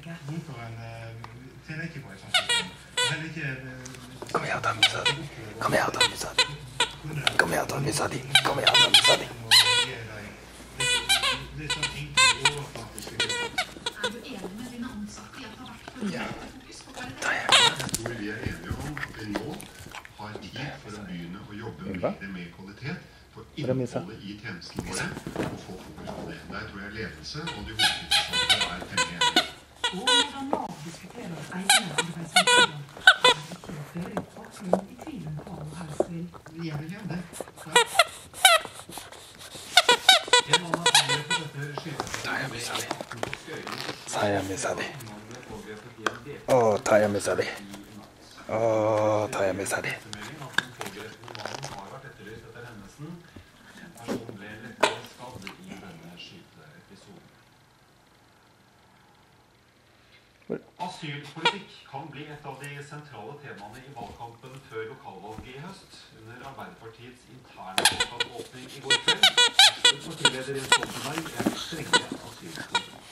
Kom igjen, da, musa di. Kom igjen, da, musa di. Kom igjen, da, musa di. Kom igjen, da, musa di. Ja. Da er jeg. Jeg tror vi er enige om at vi nå har tid for å begynne å jobbe med kvalitet for innholdet i tjenestene våre og få fokus på det. Der tror jeg ledelse og de hovedtillitsvalgte er temmelig enige. Jeg vil gjøre det. Taya misa di. Å, Taya misa di. Å, Taya misa di. Asylpolitikk kan bli et av de sentrale temaene i valgkampen før lokalvalget i høst. Under Arbeiderpartiets interne valgkampåpning i går kveld, partileder Jens Stoltenberg en strenge asylpolitikk.